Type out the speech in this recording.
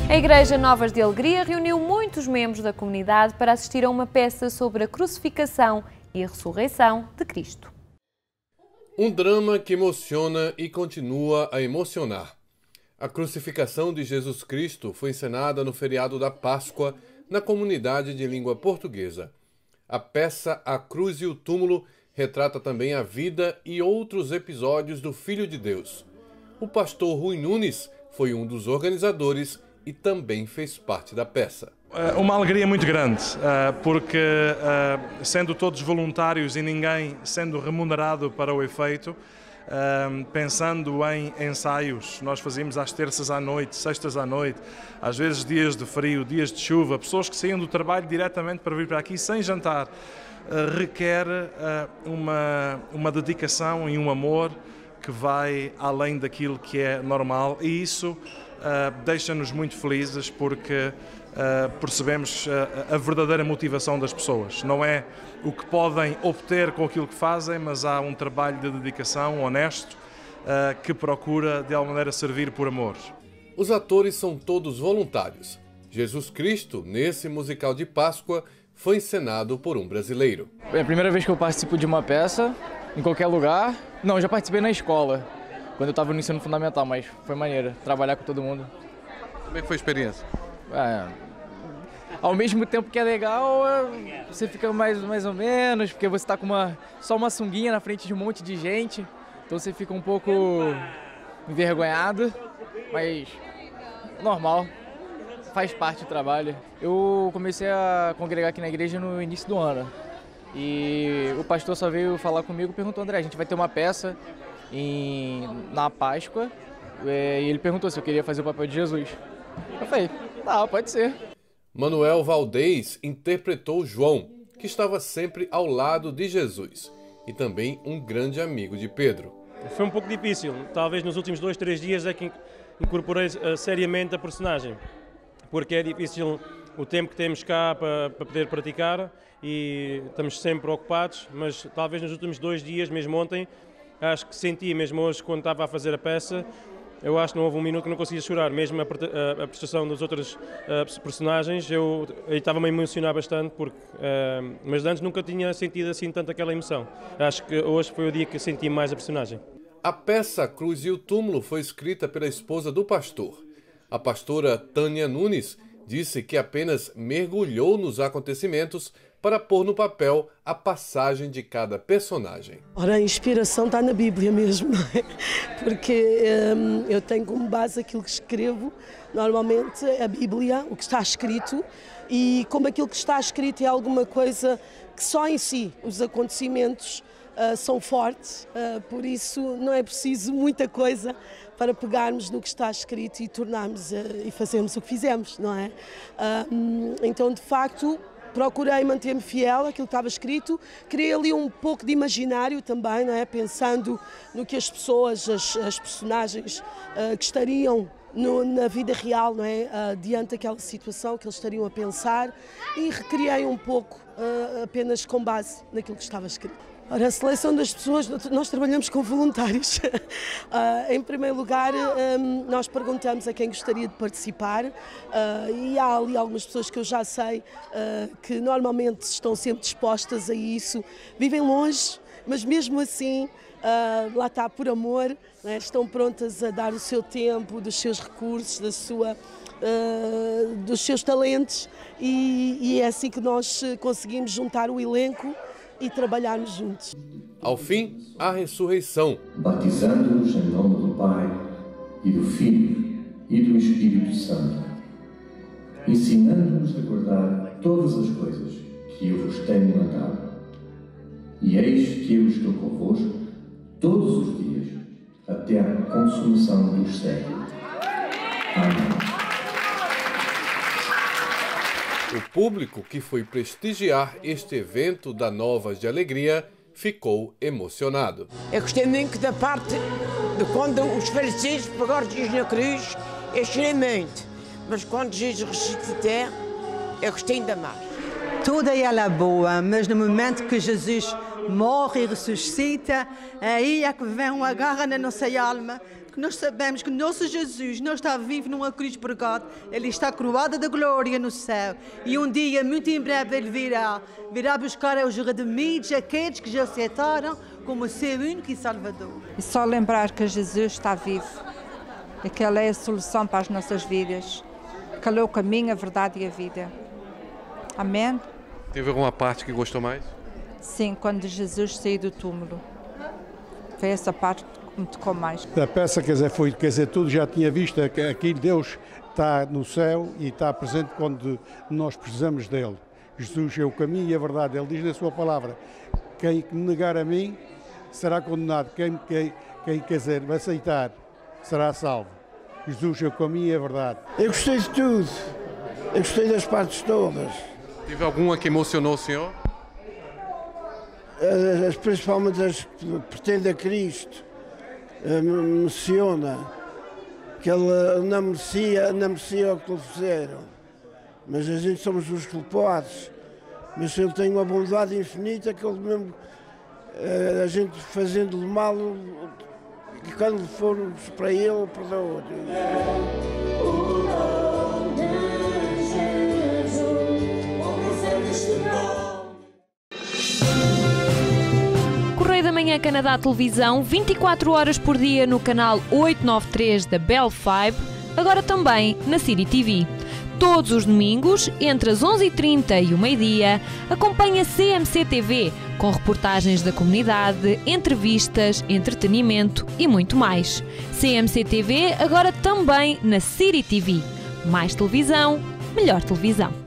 A Igreja Novas de Alegria reuniu muitos membros da comunidade para assistir a uma peça sobre a crucificação e a ressurreição de Cristo. Um drama que emociona e continua a emocionar. A crucificação de Jesus Cristo foi encenada no feriado da Páscoa na comunidade de língua portuguesa. A peça A Cruz e o Túmulo retrata também a vida e outros episódios do Filho de Deus. O pastor Rui Nunes foi um dos organizadores e também fez parte da peça. Uma alegria muito grande, porque sendo todos voluntários e ninguém sendo remunerado para o efeito, pensando em ensaios, nós fazíamos às terças à noite, sextas à noite, às vezes dias de frio, dias de chuva, pessoas que saíam do trabalho diretamente para vir para aqui sem jantar, requer uma dedicação e um amor que vai além daquilo que é normal, e isso deixa-nos muito felizes porque percebemos a verdadeira motivação das pessoas. Não é o que podem obter com aquilo que fazem, mas há um trabalho de dedicação honesto que procura de alguma maneira servir por amor. Os atores são todos voluntários. Jesus Cristo, nesse musical de Páscoa, foi encenado por um brasileiro. É a primeira vez que eu participo de uma peça, em qualquer lugar. Não, eu já participei na escola, quando eu estava no ensino fundamental, mas foi maneiro trabalhar com todo mundo. Como é que foi a experiência? Ao mesmo tempo que é legal, você fica mais ou menos, porque você está com só uma sunguinha na frente de um monte de gente, então você fica um pouco envergonhado, mas normal, faz parte do trabalho. Eu comecei a congregar aqui na igreja no início do ano e o pastor só veio falar comigo e perguntou: André, a gente vai ter uma peça na Páscoa, e ele perguntou se eu queria fazer o papel de Jesus. Eu falei, pode ser. Manuel Valdez interpretou João, que estava sempre ao lado de Jesus, e também um grande amigo de Pedro. Foi um pouco difícil, talvez nos últimos 2-3 dias é que incorporei seriamente a personagem, porque é difícil o tempo que temos cá para poder praticar e estamos sempre ocupados, mas talvez nos últimos 2 dias, mesmo ontem, acho que senti, mesmo hoje quando estava a fazer a peça, eu acho que não houve um minuto que não conseguia chorar, mesmo a prestação dos outros personagens, eu estava-me a emocionar bastante, mas antes nunca tinha sentido assim tanto aquela emoção. Acho que hoje foi o dia que senti mais a personagem. A peça A Cruz e o Túmulo foi escrita pela esposa do pastor. A pastora Tânia Nunes disse que apenas mergulhou nos acontecimentos para pôr no papel a passagem de cada personagem. Ora, a inspiração está na Bíblia mesmo, não é? Porque eu tenho como base aquilo que escrevo, normalmente a Bíblia, o que está escrito, e como aquilo que está escrito é alguma coisa que só em si, os acontecimentos são fortes, por isso não é preciso muita coisa para pegarmos no que está escrito e tornarmos e fazermos o que fizemos, não é? Então, de facto, procurei manter-me fiel àquilo que estava escrito, criei ali um pouco de imaginário também, não é? Pensando no que as pessoas, as personagens que estariam na vida real, não é? Diante daquela situação que eles estariam a pensar, e recriei um pouco apenas com base naquilo que estava escrito. Ora, a seleção das pessoas, nós trabalhamos com voluntários. Em primeiro lugar, nós perguntamos a quem gostaria de participar e há ali algumas pessoas que eu já sei que normalmente estão sempre dispostas a isso, vivem longe, mas mesmo assim, lá está, por amor, né, estão prontas a dar o seu tempo, dos seus recursos, dos seus talentos, e é assim que nós conseguimos juntar o elenco e trabalharmos juntos. Ao fim, a ressurreição. Batizando-os em nome do Pai, e do Filho, e do Espírito Santo, ensinando-nos a guardar todas as coisas que eu vos tenho mandado. E eis que eu estou convosco todos os dias, até à consumação dos séculos. Amém. O público que foi prestigiar este evento da Novas de Alegria ficou emocionado. Eu gostei muito da parte de quando os fariseus pegaram Jesus na cruz, eu chorei muito. Mas quando Jesus ressuscitou, eu gostei ainda mais. Toda ela boa, mas no momento que Jesus morre e ressuscita, aí é que vem uma garra na nossa alma, porque nós sabemos que nosso Jesus não está vivo numa cruz pregado, Ele está coroado de glória no céu. E um dia, muito em breve, Ele virá buscar os redimidos, aqueles que já aceitaram como seu único e Salvador. E só lembrar que Jesus está vivo e que Ele é a solução para as nossas vidas, que Ele é o caminho, a verdade e a vida. Amém? Teve alguma parte que gostou mais? Sim, quando Jesus saiu do túmulo. Foi essa parte que me tocou mais. A peça, tudo já tinha visto, que aqui Deus está no céu e está presente quando nós precisamos dele. Jesus é o caminho e a verdade. Ele diz na sua palavra, quem negar a mim será condenado. Quem quiser aceitar será salvo. Jesus é o caminho e a verdade. Eu gostei de tudo. Eu gostei das partes todas. Teve alguma que emocionou o senhor? Principalmente as que pretende a Cristo, me emociona, que Ele não merecia o que lhe fizeram, mas a gente somos os culpados, mas Ele tem uma bondade infinita que Ele mesmo, a gente fazendo-lhe mal, e quando formos para Ele, perdoa. Correio da Manhã Canadá Televisão, 24 horas por dia no canal 893 da Bell Fibe, agora também na City TV. Todos os domingos, entre as 11h30 e o meio-dia, acompanha CMC TV, com reportagens da comunidade, entrevistas, entretenimento e muito mais. CMC TV agora também na City TV. Mais televisão, melhor televisão.